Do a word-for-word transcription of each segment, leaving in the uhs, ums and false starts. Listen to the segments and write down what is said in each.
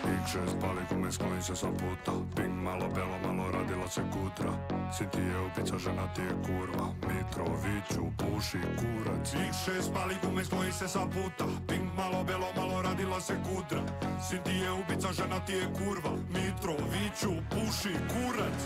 X šest pali gume, skloni se sa puta. Ping malo belo, malo radila se kutra. Sinti je ubica, žena ti je kurva. Mitroviću puši kurac. X šest pali gume, skloni se sa puta. Ping malo belo, malo radila se kutra. Sinti je ubica, žena ti je kurva. Mitroviću puši kurac.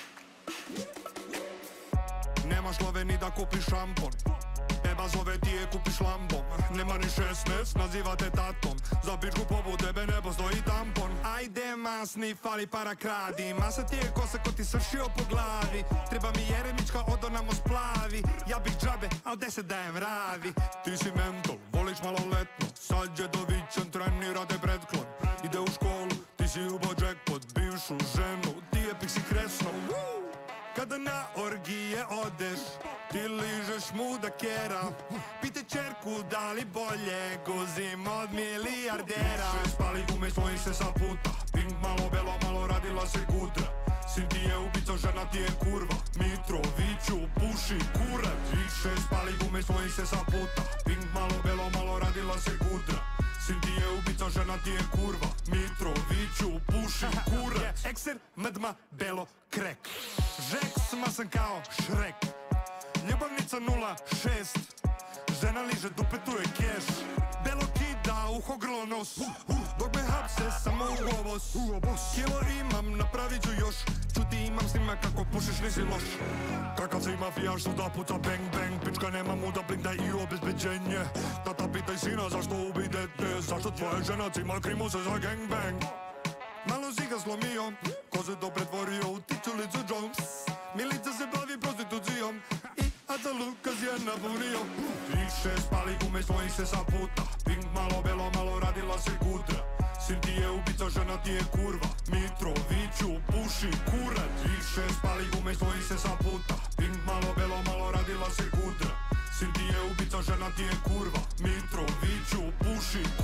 Nemaš love ni da kupiš šampon. Beba zove ti je kupiš lambom. Nema ni šesnaest, naziva te tatom. Za pičku poput tebe ne postoji tampon. Ajde masni, fali para kradi. Masa ti je kosa ko ti sršio po glavi. Treba mi Jeremić kao odo nam osplavi. Ja bih džabe, al deset dajem ravi. Ti si mentol, voliš maloletno. Sad Đedovićan trenira te pretklon. Ide u školu, ti si ubao jackpot. Bivšu ženu, ti je piksi kresno. Kada na orgije odeš, ti ližeš muda kera. Pite čerku da li bolje guzim od milijardera. Šest pali gume, sloji se sa puta. Ping malo belo, malo radila se kutra. Sin ti je ubica, žena ti je kurva. Mitroviću puši kurac. X šest pali gume, sloji se sa puta. Ping malo belo, malo radila se kutra. Sin ti je ubica, žena ti je kurva. Mitroviću puši kurac. Ekser, mdma, belo, krek. Žek, smasan kao Šrek. Ljubavnica nula šest. Žena liže dupe, tu je keš. Belo kida, uho, grlo, nos. Dok me hapse, samo u ovos. Kilo imam, napravit ću još. Čuti imam snima kako pušiš, nisi loš. Kakav si mafijaš, suda puca bang bang. Pička nema muda, blinda i obezbeđenje. Tata pitaj sina zašto ubi dete. Zašto tvoja žena cima krimu se za gang bang. Malo si ga slomio, ko se to pretvorio u tičulicu Jones. Milica se bavi prostitucijom i Aca Lukas je napunio. X šest pali gume, sloji se sa puta. Ping malo belo, malo radila se kutra. Sin ti je ubica, žena ti je kurva. Mitroviću puši kurac. X šest pali gume, sloji se sa puta. Ping malo belo, malo radila se kutra. Sin ti je ubica, žena ti je kurva. Mitroviću puši